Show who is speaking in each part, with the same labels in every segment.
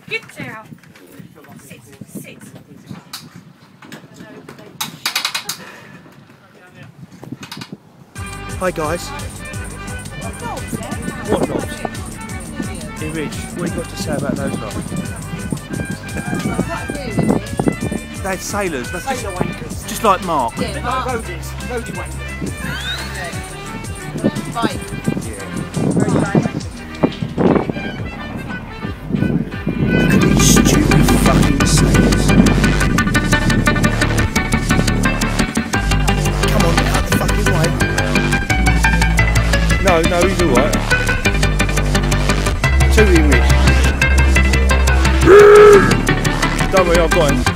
Speaker 1: Get down. Sit, sit.
Speaker 2: Hi guys. What knobs? Hey Rich, what have you got to say about those knobs? They're sailors, that's just like Mark.
Speaker 3: Yeah, Mark. Roadies, roadie wankers. Right.
Speaker 2: Yeah. Look at these stupid fucking sailors. Come on, get out the fucking way. No, he's alright. Too English. Don't worry, I've got him.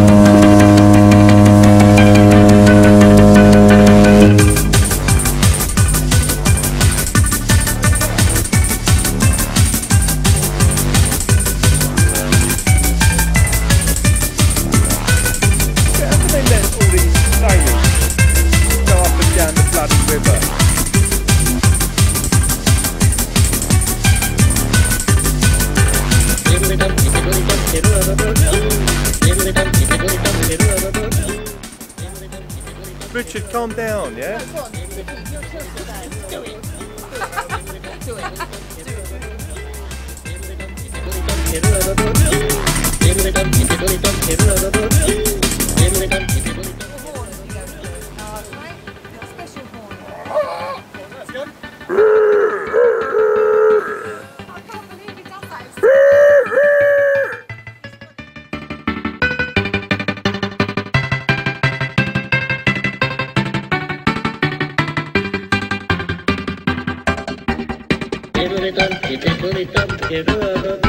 Speaker 2: How can they let all these sailors go up and down the bloody river? Richard, calm down, yeah?
Speaker 3: Go on, Dickie, you're supposed to say. Do it. Do it. Special horn. That's good. I can't believe he does that.
Speaker 4: Every time,